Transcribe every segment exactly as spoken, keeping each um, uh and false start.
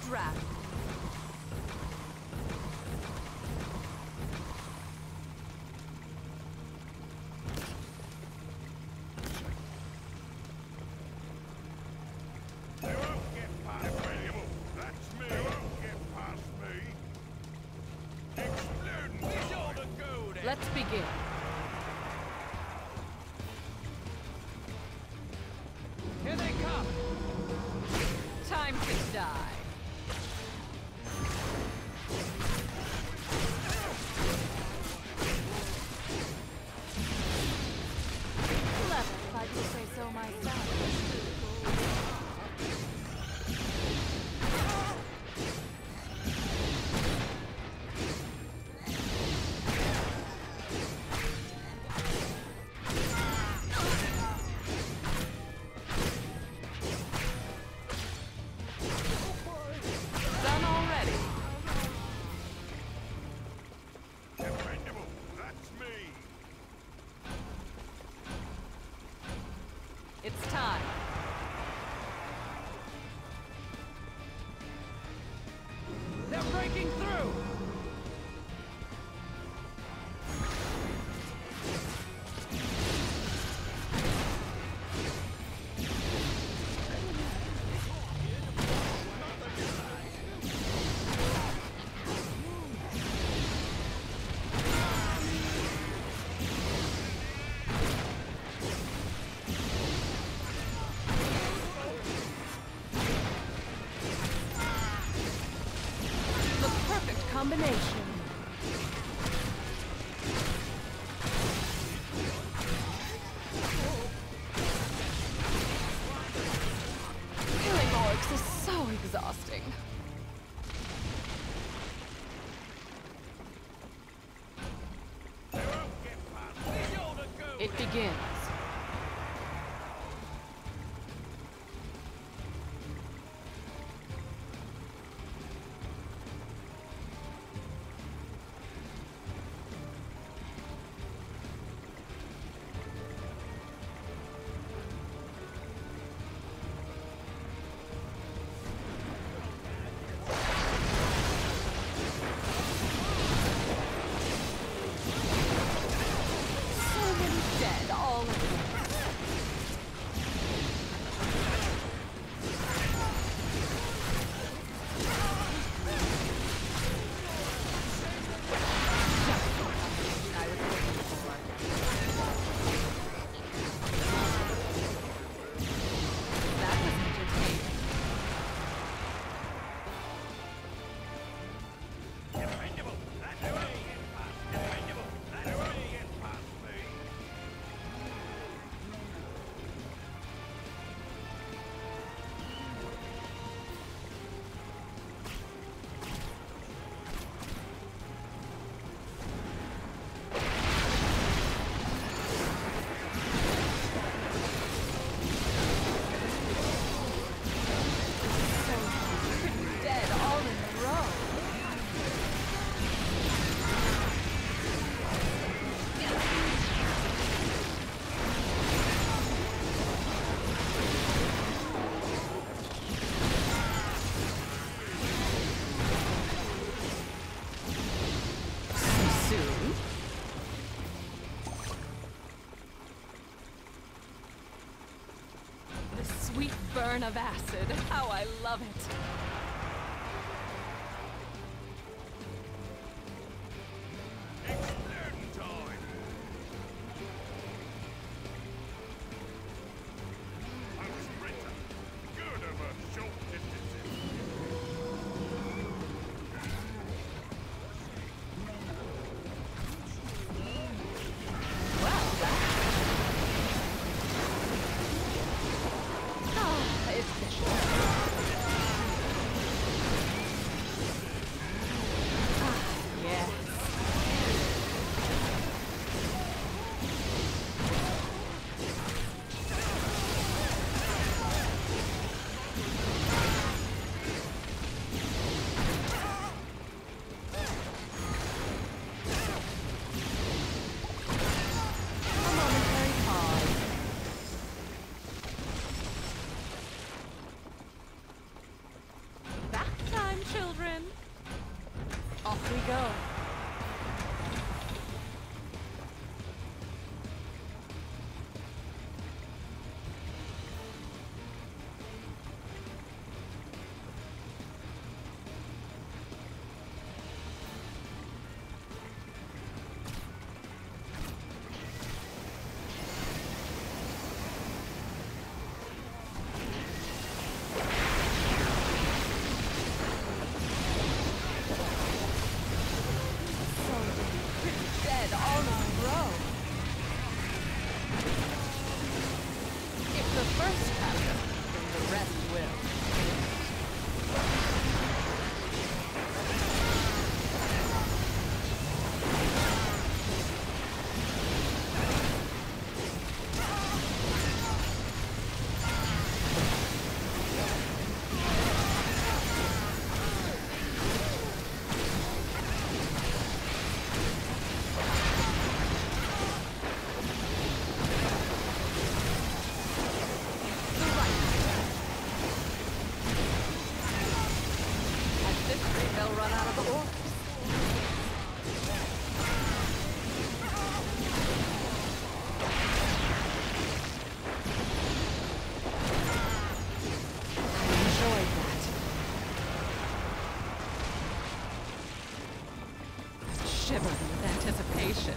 wrath. They won't get past me. That's me. They won't get past me. Exploding. Where's all the gold at? Let's begin. Here they come! Time to die. Clever, if I do say so myself. Done already. Dependable. That's me. It's time. They're breaking through! The perfect combination. Killing orcs is so exhausting. They won't get past me. Where's all the gold It at? begins. So many dead all at once. I was looking for. That was entertaining. Dependable. That's me. Dependable. That's me. Get past me. Dead all in a row. So soon? The sweet burn of acid. How I love it. Exploding time. I'm a sprinter. Good over short distances. Well, that... Ah, efficient. we go. Dead all in a row. If the first happens, then the rest will. They'll run out of the orcs. I enjoyed that. Shivering with anticipation.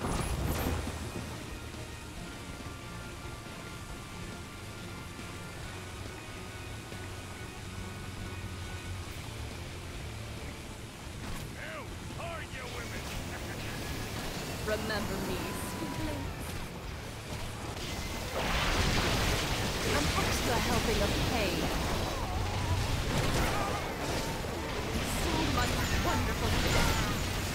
Remember me, sweetling. An extra helping of pain. So much wonderful things.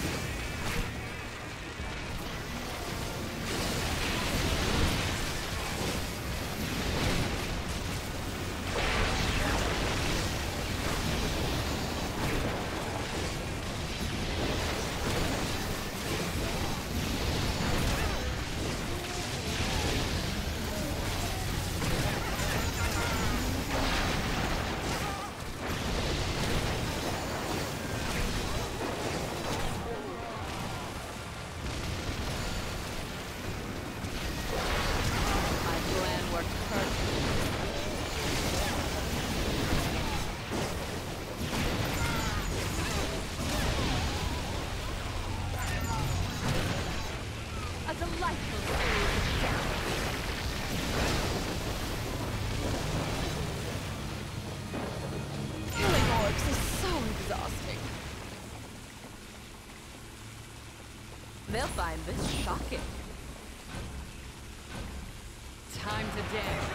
Delightful series of death. Killing orcs is so exhausting. They'll find this shocking. Time to dance.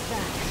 back.